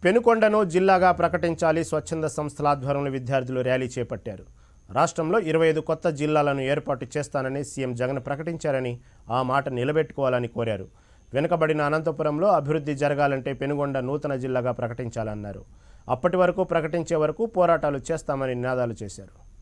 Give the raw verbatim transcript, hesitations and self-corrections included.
పెనుకొండను జిల్లాగా ప్రకటించాలి స్వచ్ఛంద సంస్థల ఆధ్వర్యంలో విద్యార్థులు ర్యాలీ చేపట్టారు. రాష్ట్రంలో ఇరవై ఐదు కొత్త జిల్లాలను ఏర్పాటు చేస్తానని సీఎం జగన్ ప్రకటించారని ఆ మాట నిలబెట్టుకోవాలని కోరారు. వెనుకబడిన అనంతపురంలో అభివృద్ధి జరగాలంటే పెనుకొండ నూతన జిల్లాగా ప్రకటించాలన్నారు. అప్పటి వరకు ప్రకటించే వరకు పోరాటాలు చేస్తామని నినాదాలు చేశారు.